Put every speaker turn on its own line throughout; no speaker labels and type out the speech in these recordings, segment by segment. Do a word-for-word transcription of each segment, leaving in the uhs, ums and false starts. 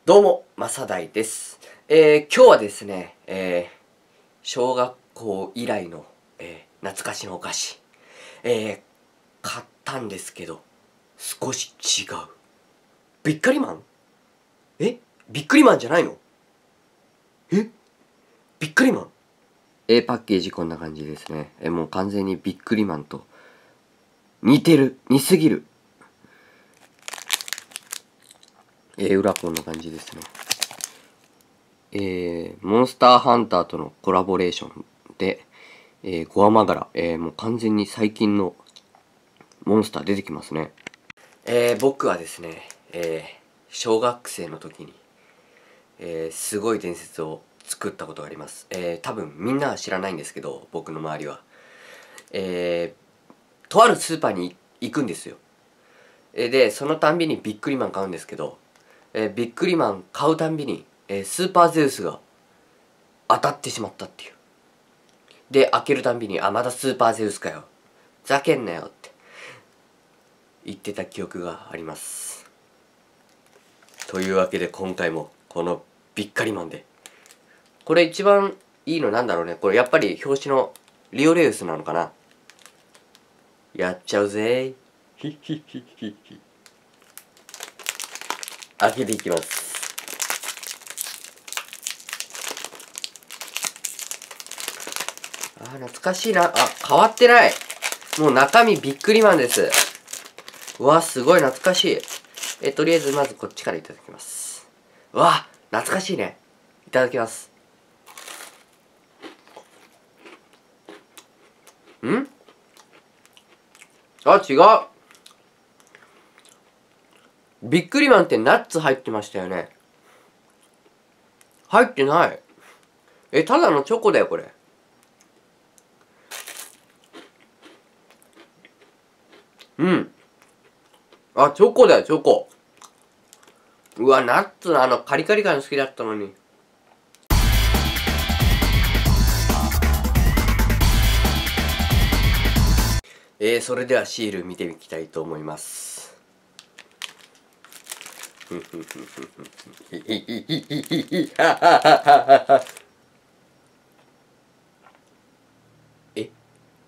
どうも、マサダイです。えー、今日はですね、えー、小学校以来の、えー、懐かしのお菓子、えー、買ったんですけど、少し違う。ビッカリマン？えビックリマンじゃないの？えビッカリマン？えー、パッケージこんな感じですね。えー、もう完全にビックリマンと似てる、似すぎる。えー、裏こんな感じですね。えー、モンスターハンターとのコラボレーションで、えー、ゴアマガラ、えー、もう完全に最近のモンスター出てきますね。えー、僕はですね、えー、小学生の時に、えー、すごい伝説を作ったことがあります。えー、多分みんなは知らないんですけど、僕の周りは。えー、とあるスーパーに行くんですよ。えー、で、そのたんびにビックリマン買うんですけど、えー、ビックリマン買うたんびに、えー、スーパーゼウスが当たってしまったっていう。で、開けるたんびに、あ、まだスーパーゼウスかよ。ふざけんなよって言ってた記憶があります。というわけで今回もこのビッカリマンで。これ一番いいのなんだろうね。これやっぱり表紙のリオレウスなのかな。やっちゃうぜー。ひひひひひ。開けていきます。あー、懐かしいな。あ、変わってない。もう中身ビックリマンです。うわ、すごい懐かしい。え、とりあえずまずこっちからいただきます。うわ、懐かしいね。いただきます。ん？あ、違う。ビックリマンってナッツ入ってましたよね。入ってない。え、ただのチョコだよ、これ。うん。あ、チョコだよ、チョコ。うわ、ナッツのあのカリカリ感好きだったのに。えー、それではシール見ていきたいと思います。え、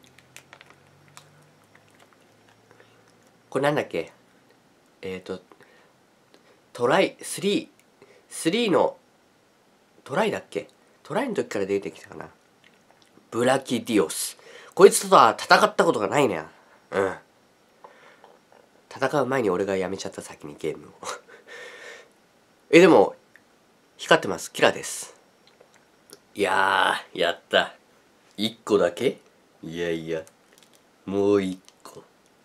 これなんだっけ？えっと、トライ、スリー、スリーのトライだっけ？トライの時から出てきたかな。ブラキディオス。こいつとは戦ったことがないね。うん。戦う前に俺がやめちゃった、先にゲームを。え、でも、光ってます。キラです。いやー、やった。一個だけ？いやいや、もう一個。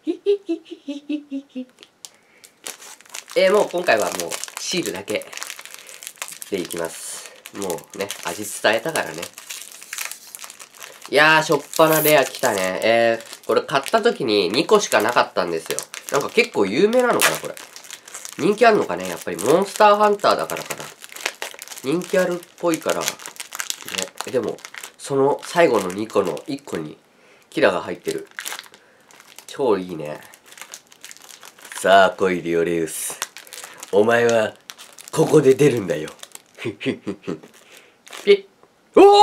えー、もう今回はもうシールだけでいきます。もうね、味伝えたからね。いやー、しょっぱなレア来たね。えー、これ買った時ににこしかなかったんですよ。なんか結構有名なのかな、これ。人気あるのかね、やっぱりモンスターハンターだからかな。人気あるっぽいから、ね。でも、その最後のにこのいっこにキラが入ってる。超いいね。さあ来いリオレウス。お前は、ここで出るんだよ。ピッ。おお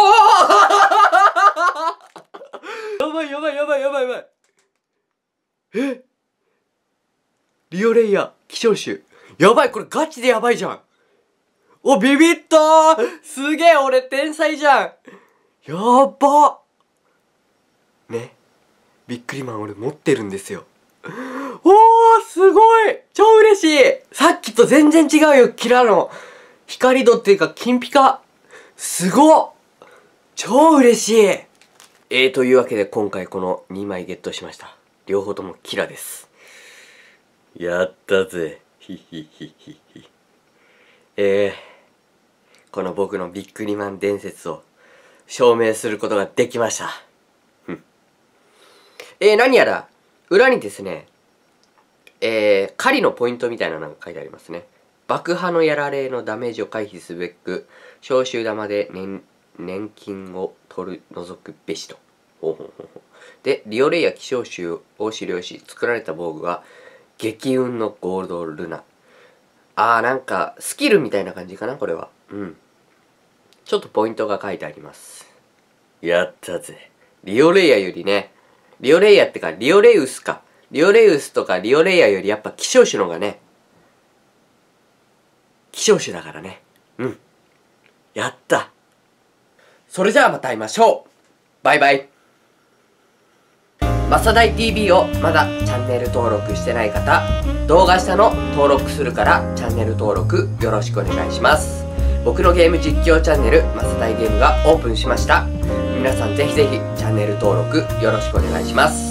やばいやばいやばいやばいやばい。え、リオレイヤ希少種。やばい、これガチでやばいじゃん。お、ビビったー。すげえ、俺天才じゃん。やばね。ビックリマン俺持ってるんですよ。おー、すごい、超嬉しい。さっきと全然違うよ、キラの光度っていうか金ピカ。すごっ、超嬉しい。えー、というわけで今回このにまいゲットしました。両方ともキラです。やったぜ。ひひひひひ。えー、この僕のビックリマン伝説を証明することができました。えー、何やら裏にですね、えー、狩りのポイントみたいなのが書いてありますね。爆破のやられのダメージを回避すべく、召集玉で 年, 年金を取る除くべしと。ほうほうほうほう。で、リオレイヤ希少種を狩猟し、作られた防具は、激運のゴールドルナ。 あー、なんか、スキルみたいな感じかな、これは。うん。ちょっとポイントが書いてあります。やったぜ。リオレイヤよりね、リオレイヤってか、リオレウスか。リオレウスとかリオレイヤよりやっぱ希少種のがね、希少種だからね。うん。やった。それじゃあまた会いましょう。バイバイ。マサダイ ティーブイ をまだチャンネル登録してない方、動画下の登録するからチャンネル登録よろしくお願いします。僕のゲーム実況チャンネルマサダイゲームがオープンしました。皆さんぜひぜひチャンネル登録よろしくお願いします。